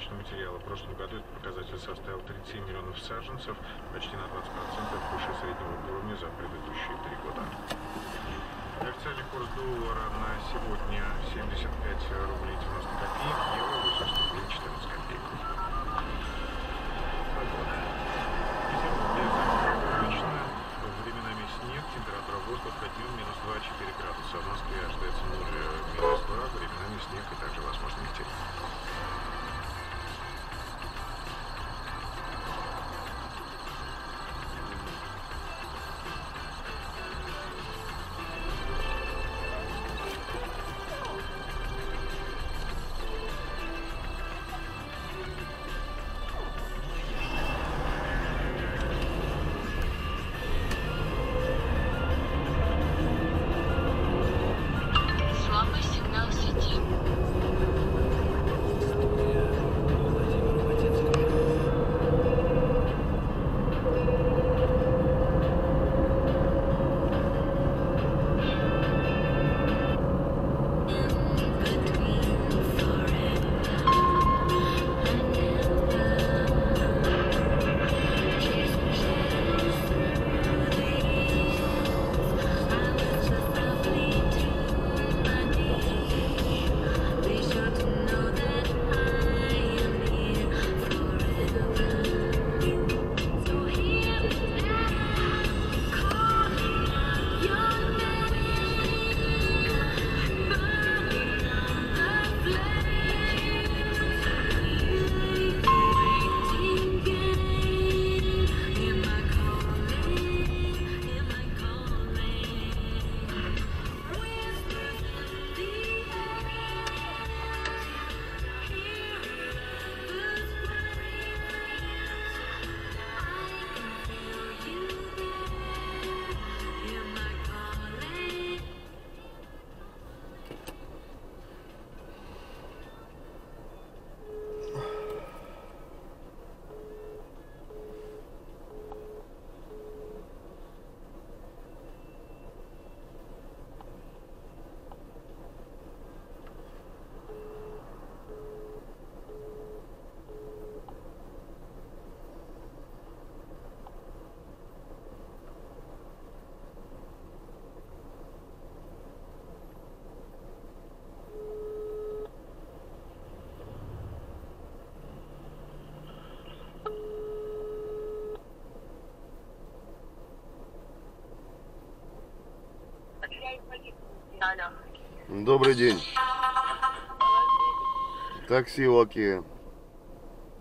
добавочные материалы. В прошлом году этот показатель составил 37 миллионов саженцев, почти на 20% выше среднего уровня за предыдущие 3 года. Официальный курс доллара на сегодня 75 рублей 90 копеек, евро 80 рублей 14 копеек. Погода. Обычно, временами снег, температура воздуха днем -2-4 градуса. В Москве ожидается 0-2, временами снег и также возможны метели. Добрый день. Такси Оки.